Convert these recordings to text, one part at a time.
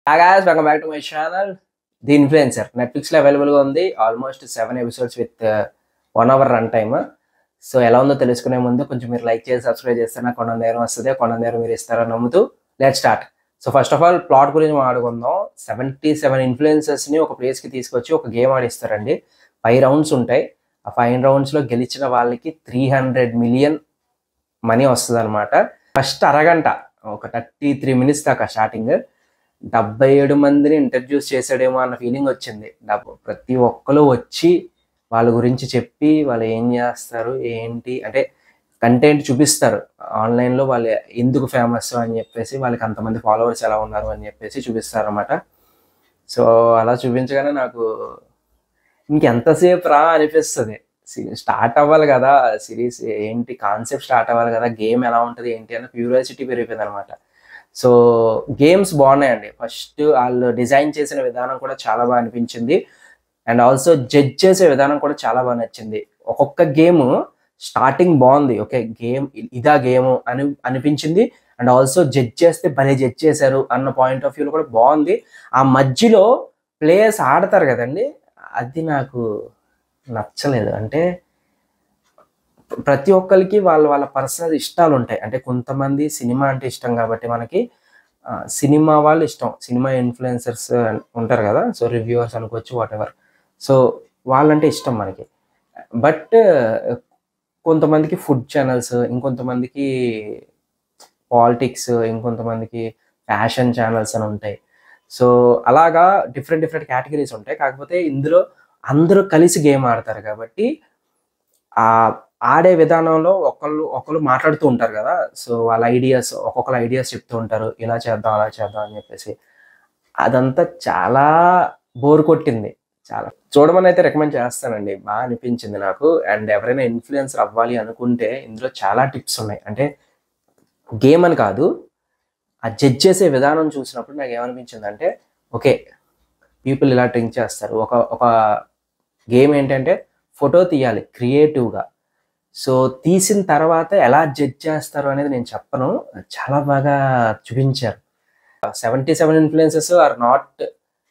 Hi guys, welcome back to my channel. The Influencer Netflix లో అవైలబుల్గా ఉంది. Almost 7 episodes with 1 hour run time. So ఎలా ఉందో తెలుసుకునే ముందు కొంచెం మీరు లైక్ చేసి సబ్స్క్రైబ్ చేస్తే నాకు కొండ నేరం వస్తుంది. కొండ నేరం మీరు ఇస్తారని నమ్ముతూ let start. So first of all plot గురించి మాట్లాడుకుందాం. 77 ఇన్ఫ్లుయెన్సర్స్ని ఒక ప్లేస్కి తీసుకొచ్చి ఒక గేమ్ ఆడిస్తారండి. 5 రౌండ్స్ ఉంటాయి. ఆ 5 రౌండ్స్లో గెలిచిన వాళ్ళకి 300 million మనీ వస్తుంది అనమాట. ఫస్ట్ అరగంట ఒక 33 minutes దాకా స్టార్టింగ్ 77 మందిని ఇంట్రడ్యూస్ చేసాడేమో అన్న ఫీలింగ్ వచ్చింది. ప్రతి ఒక్కరు వచ్చి వాళ్ళ గురించి చెప్పి వాళ్ళు ఏం చేస్తారు ఏంటి అంటే కంటెంట్ చూపిస్తారు. ఆన్లైన్లో వాళ్ళు ఎందుకు ఫేమస్ అని చెప్పేసి వాళ్ళకి అంతమంది ఫాలోవర్స్ ఎలా ఉన్నారు అని చెప్పేసి చూపిస్తారు అన్నమాట. సో అలా చూపించగానే నాకు ఇంకెంతసేపు రా అనిపిస్తుంది. స్టార్ట్ అవ్వాలి కదా సిరీస్, ఏంటి కాన్సెప్ట్ స్టార్ట్ అవ్వాలి కదా, గేమ్ ఎలా ఉంటుంది ఏంటి అన్న క్యూరియాసిటీ పెరిగిపోయింది అనమాట. సో గేమ్స్ బాగున్నాయండి. ఫస్ట్ వాళ్ళు డిజైన్ చేసిన విధానం కూడా చాలా బాగా అనిపించింది. అండ్ ఆల్సో జడ్జ్ చేసే విధానం కూడా చాలా బాగా నచ్చింది. ఒక్కొక్క గేమ్ స్టార్టింగ్ బాగుంది, ఓకే గేమ్ ఇదా గేమ్ అని అనిపించింది. అండ్ ఆల్సో జడ్జ్ చేస్తే భలే జడ్జ్ చేశారు అన్న పాయింట్ ఆఫ్ వ్యూలో కూడా బాగుంది. ఆ మధ్యలో ప్లేయర్స్ ఆడతారు కదండి, అది నాకు నచ్చలేదు. అంటే ప్రతి ఒక్కరికి వాళ్ళ వాళ్ళ పర్సనల్ ఇష్టాలు ఉంటాయి. అంటే కొంతమంది సినిమా అంటే ఇష్టం కాబట్టి మనకి సినిమా వాళ్ళు ఇష్టం, సినిమా ఇన్ఫ్లుయెన్సర్స్ ఉంటారు కదా, సో రివ్యూవర్స్ అనుకోవచ్చు వాట్ ఎవర్. సో వాళ్ళంటే ఇష్టం మనకి. బట్ కొంతమందికి ఫుడ్ ఛానల్స్, ఇంకొంతమందికి పాలిటిక్స్, ఇంకొంతమందికి ఫ్యాషన్ ఛానల్స్ అని ఉంటాయి. సో అలాగా డిఫరెంట్ కేటగిరీస్ ఉంటాయి. కాకపోతే ఇందులో అందరూ కలిసి గేమ్ ఆడతారు కాబట్టి ఆ ఆడే విధానంలో ఒకళ్ళు మాట్లాడుతూ ఉంటారు కదా. సో వాళ్ళ ఐడియాస్, ఒక్కొక్కరు ఐడియాస్ చెప్తూ ఉంటారు, ఇలా చేద్దాం అలా చేద్దాం అని చెప్పేసి. అదంతా చాలా బోర్ కొట్టింది. చాలా చూడమని అయితే రికమెండ్ చేస్తానండి, బాగా అనిపించింది నాకు. అండ్ ఎవరైనా ఇన్ఫ్లుయెన్సర్ అవ్వాలి అనుకుంటే ఇందులో చాలా టిప్స్ ఉన్నాయి. అంటే గేమ్ అని కాదు, ఆ జడ్జ్ చేసే విధానం చూసినప్పుడు నాకు ఏమనిపించింది అంటే, ఓకే పీపుల్ ఇలా థింక్ చేస్తారు. ఒక గేమ్ ఏంటంటే ఫోటో తీయాలి క్రియేటివ్గా. సో తీసిన తర్వాత ఎలా జడ్జ్ చేస్తారు అనేది నేను చెప్పను, చాలా బాగా చూపించారు. 77 ఇన్ఫ్లుయెన్సర్స్ ఆర్ నాట్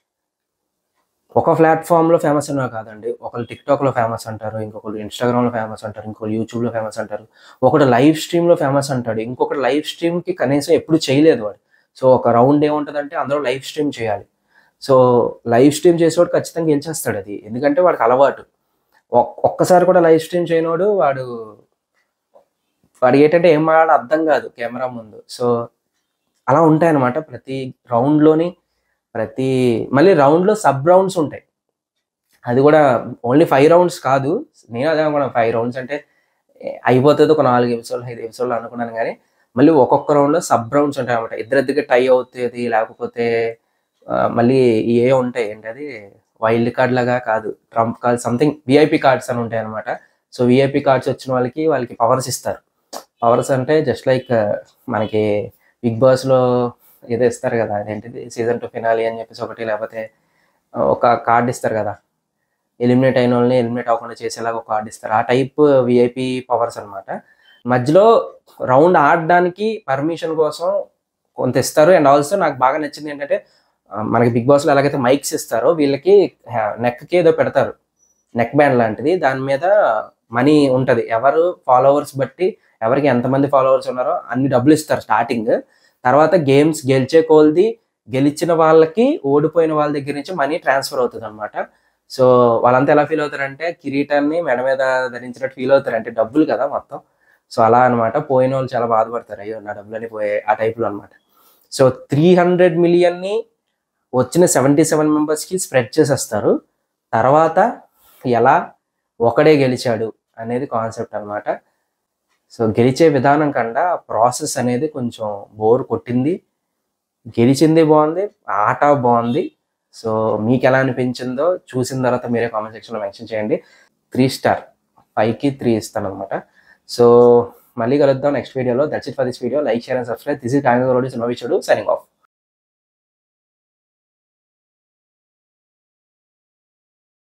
ఒక ప్లాట్ఫామ్లో ఫేమస్ అన్నా కాదండి. ఒకళ్ళు టిక్టాక్లో ఫేమస్ అంటారు, ఇంకొకరు ఇన్స్టాగ్రామ్లో ఫేమస్ అంటారు, ఇంకొకరు యూట్యూబ్లో ఫేమస్ అంటారు, ఒకటి లైవ్ స్ట్రీమ్లో ఫేమస్ అంటాడు, ఇంకొకటి లైవ్ స్ట్రీమ్కి కనీసం ఎప్పుడు చేయలేదు వాడు. సో ఒక రౌండ్ ఏముంటుందంటే అందరూ లైవ్ స్ట్రీమ్ చేయాలి. సో లైవ్ స్ట్రీమ్ చేసేవాడు ఖచ్చితంగా గెలిచేస్తాడు అది, ఎందుకంటే వాడికి అలవాటు. ఒక్కసారి కూడా లైవ్ స్ట్రీమ్ చేయనోడు వాడు ఏంటంటే ఏం మాట్లాడ అర్థం కాదు కెమెరా ముందు. సో అలా ఉంటాయి అన్నమాట ప్రతి రౌండ్లోని. మళ్ళీ రౌండ్లో సబ్ రౌండ్స్ ఉంటాయి. అది కూడా ఓన్లీ 5 రౌండ్స్ కాదు. నేను అదే అనుకున్నాను 5 రౌండ్స్ అంటే అయిపోతుంది ఒక 4 ఎపిసోడ్లు 5 ఎపిసోడ్లు అనుకున్నాను. కానీ మళ్ళీ ఒక్కొక్క రౌండ్లో సబ్ రౌండ్స్ ఉంటాయి అన్నమాట. ఇద్దరిద్దరికి టై అవుతుంది, లేకపోతే మళ్ళీ ఏ ఉంటాయి ఏంటది వైల్డ్ కార్డ్ లాగా కాదు, trump card something VIP cards అని ఉంటాయి అనమాట. సో విఐపి కార్డ్స్ వచ్చిన వాళ్ళకి పవర్స్ ఇస్తారు. పవర్స్ అంటే జస్ట్ లైక్ మనకి బిగ్ బాస్లో ఏదో ఇస్తారు కదా, అదేంటిది సీజన్ 2 ఫినాలి అని చెప్పేసి ఒకటి, లేకపోతే ఒక కార్డ్ ఇస్తారు కదా, ఎలిమినేట్ అయిన వాళ్ళని ఎలిమినేట్ అవ్వకుండా చేసేలాగా ఒక కార్డ్ ఇస్తారు. ఆ టైప్ విఐపి పవర్స్ అనమాట. మధ్యలో రౌండ్ ఆడడానికి పర్మిషన్ కోసం కొంత ఇస్తారు. అండ్ ఆల్సో నాకు బాగా నచ్చింది ఏంటంటే, మనకి బిగ్ బాస్లో ఎలాగైతే మైక్స్ ఇస్తారో వీళ్ళకి నెక్కి ఏదో పెడతారు, నెక్ బ్యాండ్ లాంటిది. దాని మీద మనీ ఉంటుంది. ఎవరు ఫాలోవర్స్ బట్టి ఎవరికి ఎంతమంది ఫాలోవర్స్ ఉన్నారో అన్ని డబ్బులు ఇస్తారు స్టార్టింగ్. తర్వాత గేమ్స్ గెలిచే కోల్ది గెలిచిన వాళ్ళకి ఓడిపోయిన వాళ్ళ దగ్గర నుంచి మనీ ట్రాన్స్ఫర్ అవుతుంది అనమాట. సో వాళ్ళంతా ఎలా ఫీల్ అవుతారంటే కిరీటాన్ని మెడ మీద ధరించినట్టు ఫీల్ అవుతారు, అంటే డబ్బులు కదా మొత్తం. సో అలా అనమాట. పోయిన వాళ్ళు చాలా బాధపడతారు, అయ్యో నా డబ్బులని పోయే ఆ టైప్లో అనమాట. సో 300 millionని వచ్చిన 77 మెంబర్స్కి స్ప్రెడ్ చేసేస్తారు. తర్వాత ఎలా ఒకడే గెలిచాడు అనేది కాన్సెప్ట్ అనమాట. సో గెలిచే విధానం కన్నా ప్రాసెస్ అనేది కొంచెం బోర్ కొట్టింది. గెలిచింది బాగుంది, ఆట బాగుంది. సో మీకు ఎలా అనిపించిందో చూసిన తర్వాత మీరే కామెంట్ సెక్షన్లో మెన్షన్ చేయండి. 3 స్టార్ 5కి 3 ఇస్తాను అనమాట. సో మళ్ళీ కలుద్దాం నెక్స్ట్ వీడియోలో. That's it for this video. Like, share and subscribe. This is నోవిచుడు సైనింగ్ ఆఫ్.